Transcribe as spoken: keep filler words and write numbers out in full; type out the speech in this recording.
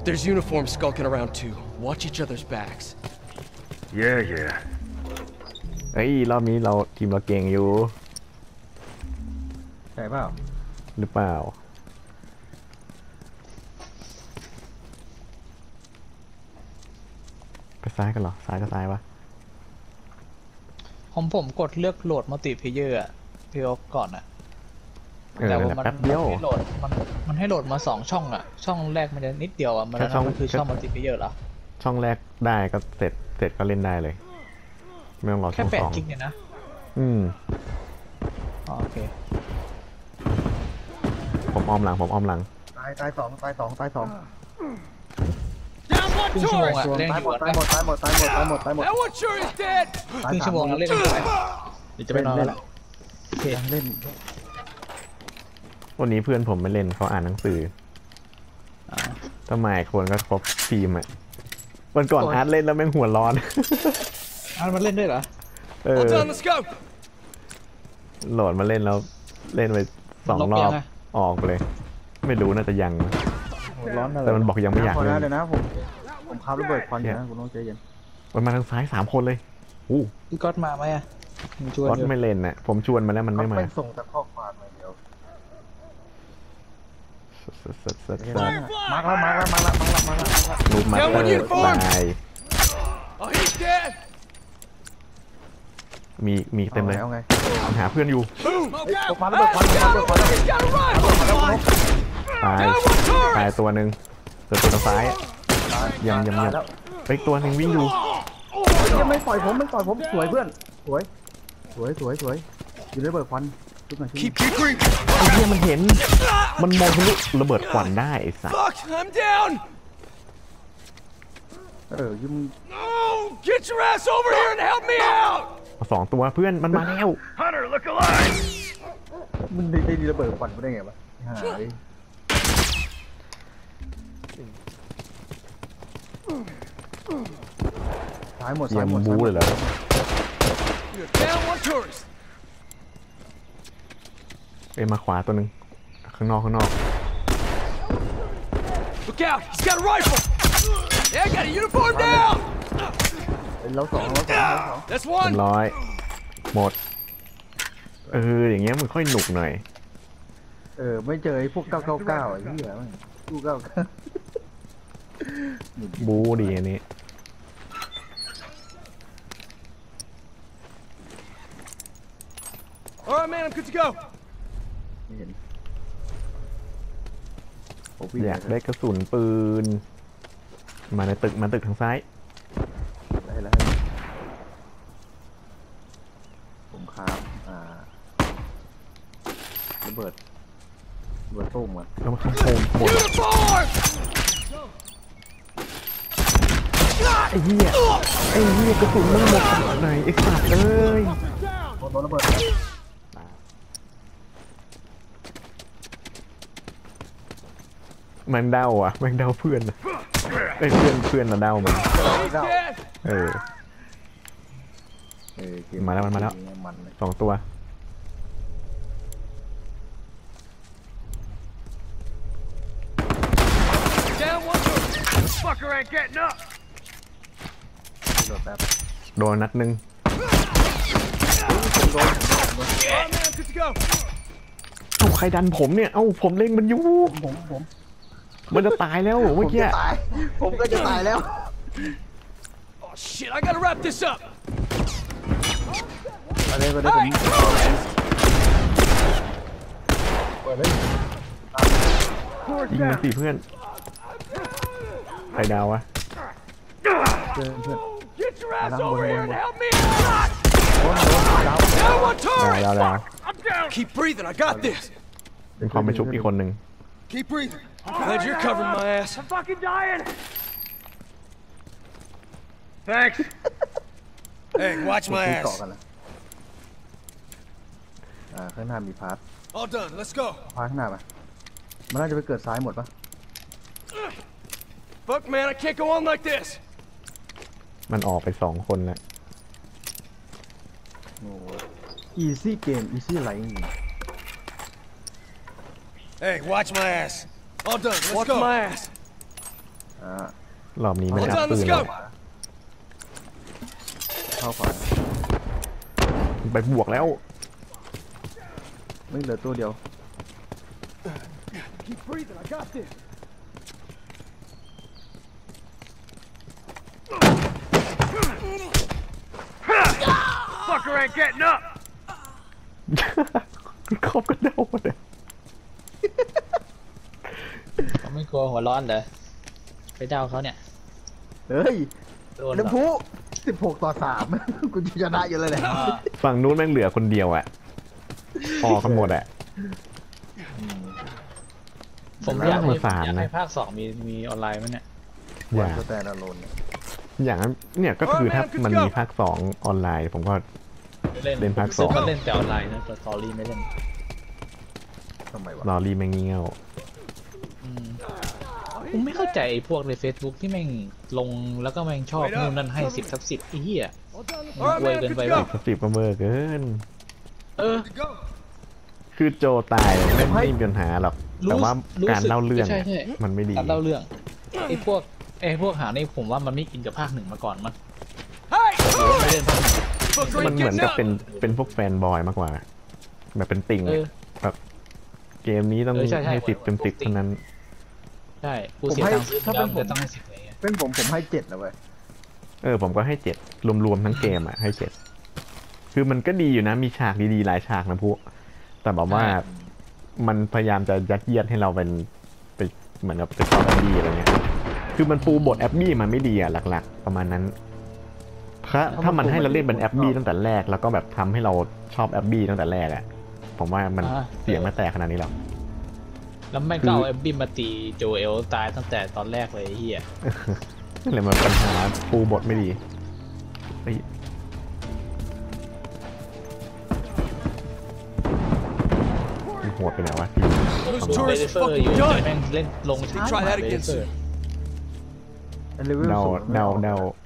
There's uniforms skulking around too. Watch each other's backs. Yeah, yeah. เฮ้ยรอบนี้เราทีมเราเก่งอยู่ใช่เปล่าหรือเปล่าไปซ้ายกันเหรอซ้ายก็ซ้ายวะผมผมกดเลือกโหลดมัลติเพลเยอร์อะพี่โอ๊คก่อนอะแต่ว่ามันแป๊บเดียวมันให้โหลดมันมันให้โหลดมาสองช่องอะช่องแรกมันจะนิดเดียวอะมันนั่นคือช่องมัลติเพลเยอร์เหรอช่องแรกได้ก็เสร็จเสร็จก็เล่นได้เลยไม่ต้องรอช่องสองแค่แปดกิกเนี่ยนะอืมโอเคผมอ้อมหลังผมอ้อมหลังตายตายสองตายสองตายสองครึ่งชั่วโมงอะเล่นอยู่ตายหมดตายหมดตายหมดตายหมดตายหมด That one sure is dead. ครึ่งชั่วโมงแล้วเล่นกันไปเดี๋ยวจะไปนอนแล้วโอเคเล่นวันนี้เพื่อนผมไม่เล่นเขาอ่านหนังสือทำไมคนก็ครบทีมอ่ะวันก่อนอาร์ตเล่นแล้วแม่งหัวร้อนอาร์ตมันเล่นด้วยเหรอเออโหลดมาเล่นแล้วเล่นไปสองรอบออกไปเลยไม่รู้น่าจะยังร้อนแต่มันบอกยังไม่อยากเล่นเดี๋ยวนะผมผมคาบระเบิดควันอยู่นะคุณต้องใจเย็นมันมาทางซ้ายสามคนเลยอู้พี่ก๊อตมาไหมอ่ะชวนไม่เล่นน่ะผมชวนมาแล้วมันไม่มาส่งแต่ข้อความมาเดียวมาแล้วมาแล้วมาแล้วมาแล้วมาแล้วรูปมาเตอร์ตายมีมีเต็มเลยหาเพื่อนอยู่มาแล้วควันมาแล้วควันตายตายตัวหนึ่งตัวตัวทางซ้ายยังยังยังไปตัวหนึ่งวิ่งอยู่ยังไม่ปล่อยผมไม่ปล่อยผมสวยเพื่อนสวยสวยสวยสวยอยู่ในระเบิดควันทุกหน่อยทุกไอ้เหี้ยมันเห็นมันมองทะลุระเบิดควันได้ไอ้สัสเออยิ่ง Get your ass over here and help me out สองตัวเพื่อนมันมาแล้ว Hunter look alive มันได้ได้ระเบิดควันได้ไงวะหายสายหมดสายหมดบูเลยเหรอเอ้มาขวาตัวหนึ่งข้างนอกข้างนอก Look out he's got a rifle yeah got a uniform down เราสองเราสองเราสอง That's one ร้อยหมดเอออย่างเงี้ยมันค่อยหนุกหน่อยเออไม่เจอไอ้พวกเก้าเก้าเก้าไอ้เหี้ยมันตู้เก้าเก้าบูดีอันนี้ Alright man I'm good to go อยากได้กระสุนปืนมาในตึกมาตึกทางซ้ายได้แล้วผมครับอ่าระเบิดระเบิดตุ้มอ่ะแล้วมันข้างโคมหมดไอ้เหี้ยไอ้เหี้ยกระสุนมันหมดไหนไอ้สัตว์เลยโดนระเบิดมันเดาอ่ะมันเดาเพื่อนไอ้เพื่อนเพื่อนมาเดามันเออมาแล้วมันมาแล้วสองตัวโดนนัดหนึ่งเอ้าใครดันผมเนี่ยเอ้าผมเล่งมันอยู่ผมผมมันจะตายแล้วเมื่อกี้ผมก็จะตายแล้ว Oh shit I gotta wrap this up อะไรก็ได้ผมยิงมันสิเพื่อนใครดาววะเพื่อนเพื่อน Get your ass over here and help me out ดาวดาว Keep breathing I got this เป็นความไปชุบอีกคนหนึ่ง Keep breathing I'm glad you're covering my ass I'm fucking dying Thanks Hey watch my ass อ่าข้างหน้ามีพาร์ท All done let's go พาร์ทข้างหน้าปะมันน่าจะไปเกิดซ้ายหมดปะ Fuck man I can't go on like this มันออกไปสองคนแล้วโอ้ easy game easy line Hey watch my ass All done let's watch go watch my ass ออ่ารอบนี้ไม่ได้ Hold อัพ on, ปื let's นหรอก go. เข้าขวาไปบวกแล้วไม่เหลือตัวเดียว Keep breathing. I got this. Fucker ain't getting up! ครอบกันเดาหมดเลยเขาไม่กลัวหัวร้อนเหรอไปเดาเขาเนี่ยเฮ้ยโดนเหรน้ำอพุสิบหกต่อสาม กูจะชนะอยู่เลยแหละอ่าฝั่งนู้นแม่งเหลือคนเดียวอะออกกันหมดอะผมอยากให้สามนะอยากให้ภาคสองมีมีออนไลน์ไหมเนี่ยอย่าสแตนด์อะโลนอย่างนั้นเนี่ยก็คือถ้ามันมีภาคสองออนไลน์ ผมก็เล่นเล่นภาคซึ่สองก็เล่นแต่ออนไลน์นะแต่สตอรี่ไม่เล่นทำไมวะรอรีแม่งเงี้ยวอืมผมไม่เข้าใจไอ้พวกใน Facebook ที่แม่งลงแล้วก็แม่งชอบนู่นนั่นให้สิบทับสิบไอ้เหี้ย Hold on. มันอวยเกินไปว่ะสิบก็เบอร์เกินเออ Go. คือโจตายไม่ไม่มีปัญหาหรอกรู้แต่ว่ารู้การสึกเล่าเรื่องใช่อะใช่มันไม่ดีการเล่าเรื่องไอ้พวกไอ้พวกหาในผมว่ามันไม่กินกับภาคหนึ่งมาก่อนมั้ง Hey! หรือว่าไม่เล่นภาคหนึ่ง Fucker มัน ain't เหมือน getting กับ up. เป็นเป็นพวกแฟนบอยมากกว่า แบบเป็นติ่งเออแบบเกมนี้ต้องเออใช่ใช่ให้สิบเต็มสิบพวกติ่งเท่านั้นใช่กูเสียตังค์ซื้อแล้วมันจะต้องให้สิบอะไรเงี้ยเป็นผมผมให้เจ็ดนะเว้ยเออผมก็ให้เจ็ดรวมๆทั้งเกมอ่ะให้เจ็ดคือมันก็ดีอยู่นะมีฉากดีๆหลายฉากนะพวกแต่แบบว่ามันพยายามจะยัดเยียดให้เราเป็นไปเหมือนกับไปชอบแอบบี้อะไรเงี้ยคือมันปูบทแอบบี้มันไม่ดีอ่ะหลักๆ ประมาณนั้นถ้าถ้ามันให้เราเล่นเป็นแอบบี้ตั้งแต่แรกแล้วก็แบบทำให้เราชอบแอบบี้ตั้งแต่แรกอ่ะผมว่ามันเสียงไม่แตกขนาดนี้หรอกแล้วแม่งก็เอาแอบบี้มาตีโจเอลตายตั้งแต่ตอนแรกเลยไอ้เฮียนั่นแหละมันปัญหาปูบทไม่ดีเฮ้ยโหดไปไหนวะ Those ทำเบ tourists เฟอร์ fucking อยู่ done. แม่งเล่นลงช้า Try that เบ again เฟอร์ soon. ไอ้เลเวลเดาสูงไม่เดาออกเดา